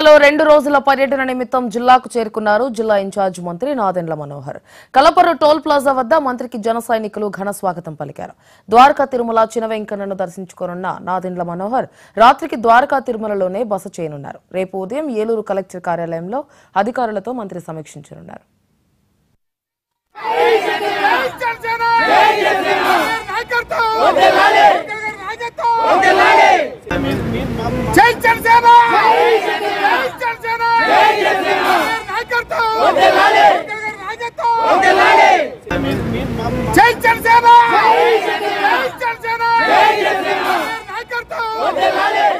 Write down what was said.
జిల్లాలో 2 రోజుల పర్యటన నిమిత్తం జిల్లాకు చేరుకున్నారు జిల్లా ఇన్ఛార్జ్ మంత్రి నాదెండ్ల మనోహర్. కలపరు టోల్ ప్లాజా వద్ద మంత్రికి జన సైనికులు ఘన స్వాగతం పలికారు. ద్వారకా తిరుమల చినవెంకన్నను దర్శించుకోనున్న నాదెండ్ల మనోహర్ రాత్రికి ద్వారకా తిరుమలలోనే బస చేయనున్నారు. రేపు ఉదయం ఏలూరు కలెక్టర్ కార్యాలయంలో అధికారులతో మంత్రి సమీక్షించనున్నారు. జై